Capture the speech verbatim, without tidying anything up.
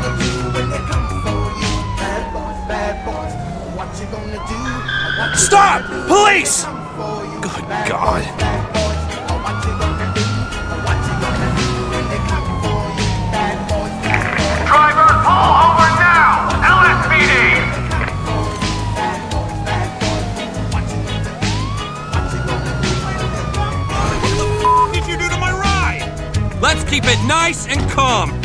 Stop! Police! Good God. Driver, pull over now! L S P D! What the f*** did you do to my ride? Let's keep it nice and calm.